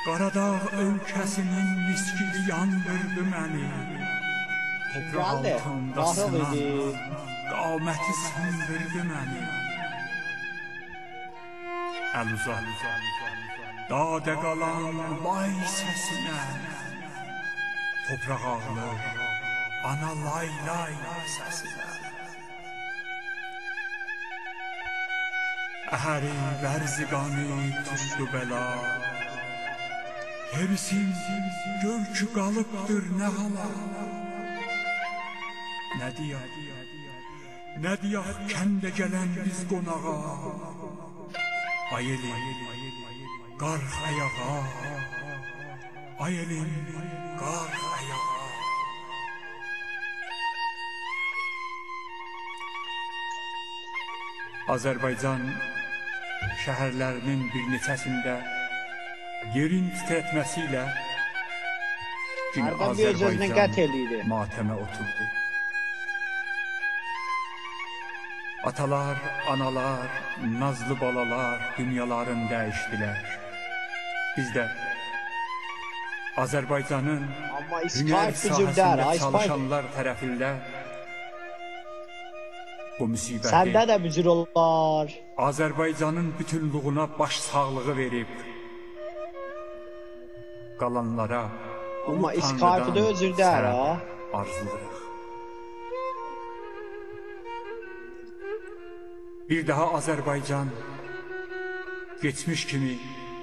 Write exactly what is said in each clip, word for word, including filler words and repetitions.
Qaradağ ölkəsinin miskili yandırdı məni. Topraq altında sınanan qaməti sındırdı məni. Əl uzat, dadə qalan lay səsinə. Topraq ağlır, ana lay lay səsinə. Əhəri vərziqanı tutdu bəla. Herisin gör ki qalıbdır nə hala. Nə deyək, nə deyək kəndə gələn biz qonağa. Ay elin, qarx ayağa. Ay elin, qarx ayağa. Azərbaycan şəhərlərinin bir neçəsində yerin titrətməsiyle yine Azərbaycan matəmə oturdu. Atalar, analar, nazlı balalar dünyalarını dəyişdilər. Biz də Azərbaycanın hünər sahəsində çalışanlar tərəfində bu müsibəti səndə də bücür olar. Azərbaycanın bütünlüğuna baş sağlığı verib qalanlara amma Skype-da özür dər ha arzulayırıq. Bir daha Azərbaycan geçmiş kimi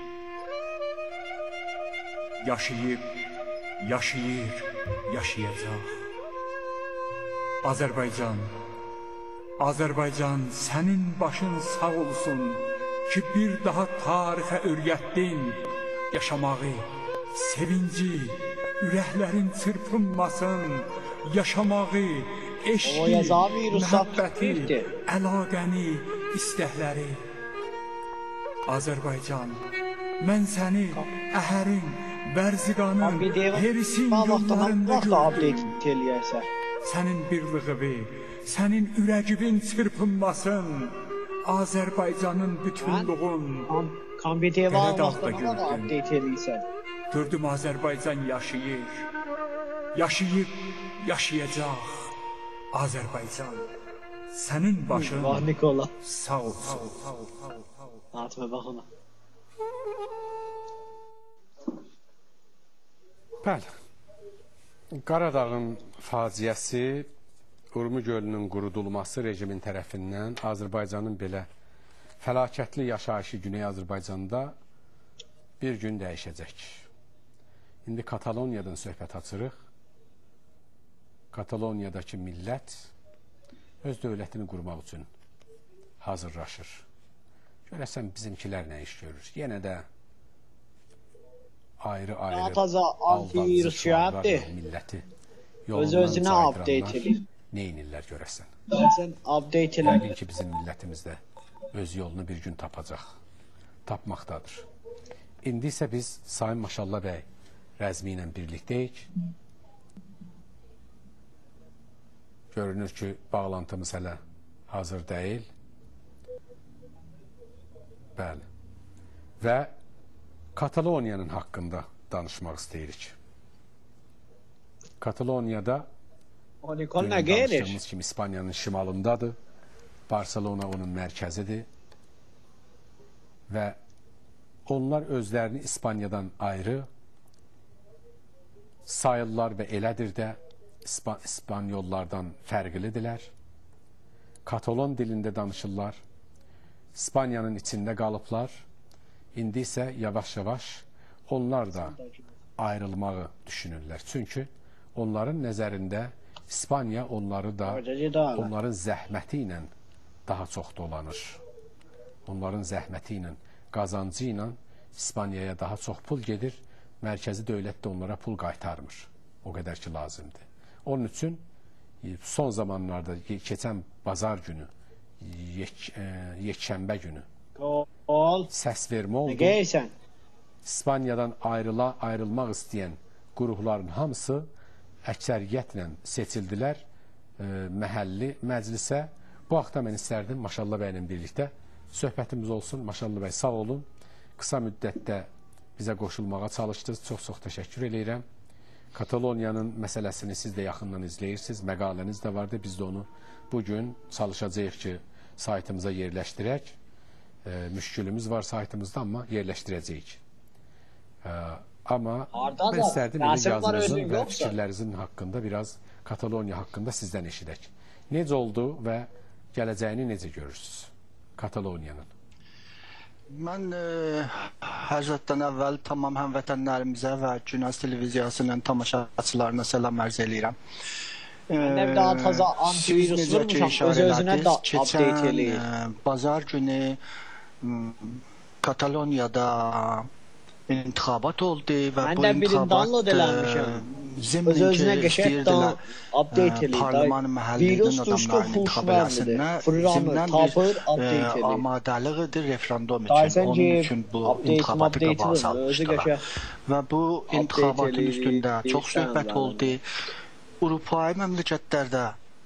yaşayıb, yaşayır, yaşayacaq. Azərbaycan, Azərbaycan sənin başın sağ olsun ki bir daha tarixə öyrətdin yaşamağı. Sevinci, ürəklərin çırpınmasın, yaşamağı, eşki, məhəbbəti, əlaqəni, istəkləri. Azərbaycan, mən səni əhərin, vərziqanın, herisin yollarında gördüm. Sənin birliğini, sənin ürəgimin çırpınmasın, Azərbaycanın bütünlüğün Qəradağda gördüm. Gördüm Azərbaycan yaşayır, yaşayıb, yaşayacaq. Azərbaycan, sənin başın sağ olsun. Atma bax ona. Bəli, Qaradağın faciəsi, Urmu gölünün qurudulması rejimin tərəfindən Azərbaycanın belə fəlakətli yaşayışı Güney Azərbaycanda bir gün dəyişəcək. İndi Kataloniyadan söhbət açırıq. Kataloniyadakı millət öz dövlətini qurmaq üçün hazırlaşır. Görəsən bizimkilər nə iş görür? Yenə də ayrı-ayrı aldanıcı milləti öz-özünə update edir. Neynirlər görəsən? Yəqin ki bizim millətimiz də öz yolunu bir gün tapacaq. Tapmaqdadır. İndi isə biz Sayın Maşallah bəy rəzmi ilə birlikdəyik. Görünür ki, bağlantımız hələ hazır deyil. Bəli. Və Kataloniyanın haqqında danışmaq istəyirik. Kataloniyada danışdığımız kimi İspaniyanın şimalındadır. Barcelona onun mərkəzidir. Və onlar özlərini İspaniyadan ayrı sayırlar və elədir də İspanyollardan fərqlidirlər. Katalon dilində danışırlar. İspaniyanın içində qalıblar. İndi isə yavaş-yavaş onlar da ayrılmağı düşünürlər. Çünki onların nəzərində İspaniya onları da onların zəhməti ilə daha çox dolanır. Onların zəhməti ilə, qazancı ilə İspaniyaya daha çox pul gedir. Mərkəzi dövlət də onlara pul qaytarmır. O qədər ki lazımdır. Onun üçün son zamanlarda keçən bazar günü, yekşənbə günü səs vermə oldu. İspaniyadan ayrıla, ayrılmaq istəyən qurumların hamısı əksəriyyətlə seçildilər məhəlli məclisə. Bu haqda mən istərdim Maşallah bəylə birlikdə söhbətimiz olsun. Maşallah bəy sağ olun. Qısa müddətdə bizə qoşulmağa çalışdınız. Çox-çox təşəkkür edirəm. Kataloniyanın məsələsini siz də yaxından izləyirsiniz. Məqaləniz də vardı. Biz də onu bugün çalışacağıq ki, saytımıza yerləşdirək. E, müşkülümüz var saytımızda, amma yerləşdirəcəyik. E, amma Harda mən da istərdim rəsm var, yazınızın özün və yoxsa? fikirlərinizin haqqında biraz Kataloniya haqqında sizdən eşidək. Necə oldu və gələcəyini necə görürsünüz Kataloniyanın? Mən e, hər zətdən əvvəl tamam həmvətənlərimizə və Günəş televiziyasının tamaşaçılarına salam ərz eləyirəm. Mən də bir daha taza antivirus Siz necə ki vurmuşam, öz-özünə da update keçən eləyir. e, bazar günü m, Kataloniyada intixabat oldu və Mən bu də birində intixabat download eləmişəm. zimmin ki Öz-özünə qəşəng istəyirdilər update eləyir. parlaman Virus məhəllinin tuşda adamlarını full intiqab vermədi. eləsinlər. Programı Zimdən tapır, bir update e, eləyir. amadəliqidir referendum üçün. Dayısan Onun ki, üçün bu update intixabatı update qabağa özü salmışdılar. qəşəng. Və bu intixabatın eləyir, üstündə çox bilirsən söhbət zaten. oldu. Avropai məmləkətlərdə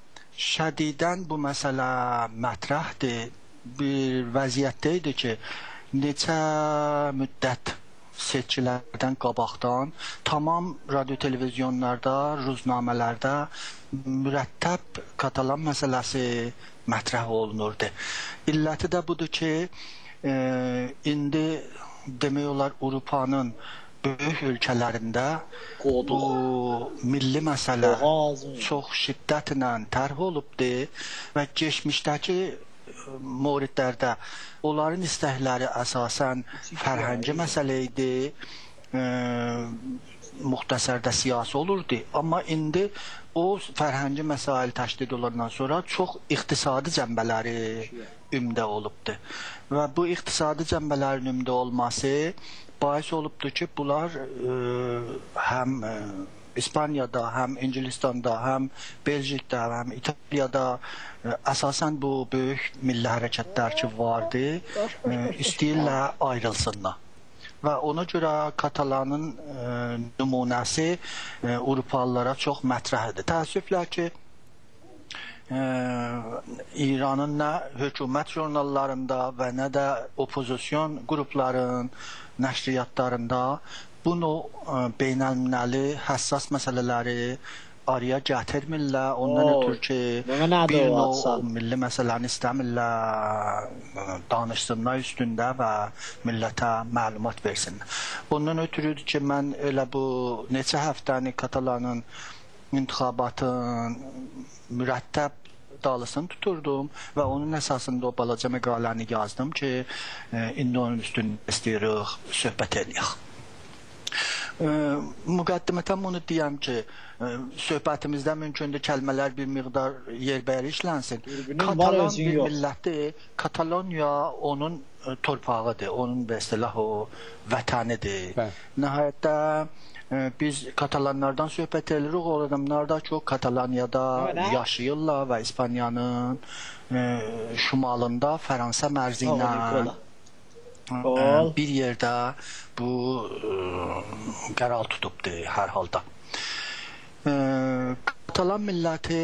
şədidən bu məsələ mətrəhdir. Bir vəziyyətdə idi ki, neçə müddət seçkilərdən qabaqdan tamam radio televizyonlarda, ruznamələrdə mürəttəb Katalan məsələsi mətrəh olunurdu. İlləti də budur ki, e, indi demək olar Avropanın böyük ölkələrində bu milli məsələ çox şiddətlə tərh olubdur və keçmişdəki moridlərdə onların istəkləri əsasən fərhəngi məsələ idi, e, muxtəsərdə siyasi olurdu. Amma indi o fərhəngi məsail təşkil olandan sonra çox iqtisadi cənbələri ümdə olubdur. Və bu iqtisadi cənbələrin ümdə olması bais olubdur ki, bunlar e, həm e, İspaniyada, həm İngilistanda, həm Belçikdə, həm İtaliyada ə, əsasən bu böyük milli hərəkətlər ki vardı, ə, istəyirlər ayrılsınlar. Və ona görə Katalanın ə, nümunəsi ə, Avropalılara çox mətrəhdir. Təəssüflər ki, ə, İranın nə hökumət jurnallarında və nə də opozisyon qrupların nəşriyyatlarında bunu beynəlminəli həssas məsələləri araya gətirmirlər. Ondan Oo, ötürü ki, nədir bir o növ WhatsApp? milli məsələni istəmirlər, danışsınlar üstündə və millətə məlumat versinlər. Ondan ötürüdür ki, mən elə bu neçə həftəni Katalanın intixabatın mürəttəb dalısını tuturdum və onun əsasında o balaca məqaləni yazdım ki, indi onun üstündə istəyirik söhbət edək. Müqəddimətən bunu deyəm ki, söhbətimizdə mümkündür kəlmələr bir miqdar yerbəyer işlənsin. Katalan bir milləti, Kataloniya onun torpağıdır, onun və istilah o vətənidir. Nəhayətdə biz Katalanlardan söhbət edirik, o adamlar da ki, o Katalaniyada yaşayırlar və İspaniyanın şimalında Fransa mərzi ilə bir yerdə bu qərar tutubdur hər halda. Katalan milləti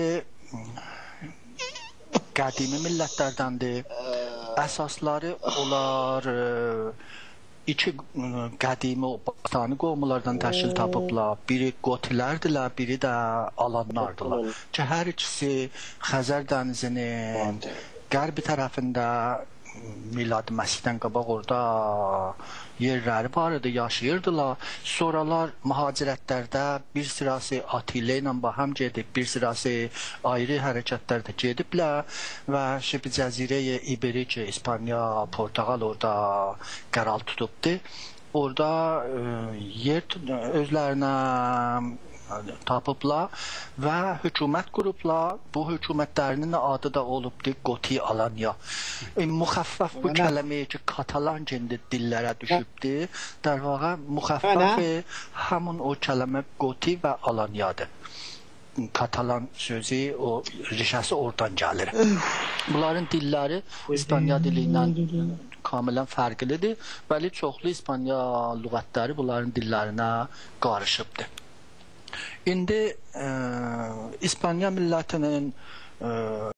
qədimi millətlərdəndir. Əsasları onlar iki qədimi batani qovmulardan təşkil tapıblar. Biri Qotilərdirlər, biri də Alanlardılar. Ki, hər ikisi Xəzər dənizinin qərbi tərəfində Miladi Məsihdən qabaq orada yerləri var idi, yaşayırdılar. Sonralar mühacirətlərdə bir sırası Atilə ilə baham gedib, bir sırası ayrı hərəkətlərdə gediblər və Şibi Cəzirəyə İberici, İspaniya, Portugal orada qərar tutubdur. Orada yer özlərinə tapıblar və hökumət qurublar. Bu hökumətlərinin adı da olubdur Qoti Alanya. Müxəffəf bu kələməyə ki, Katalan kendi dillərə düşübdür. Dar vaqa müxəffəfi həmin o kələmə Qoti və Alanyadır. Katalan sözü, o rişəsi oradan gəlir. Bunların dilləri İspaniya dili ilə kamilən fərqlidir. Bəli, çoxlu İspaniya lüğətləri bunların dillərinə qarışıbdır. İndi e, İspaniya millətinin e,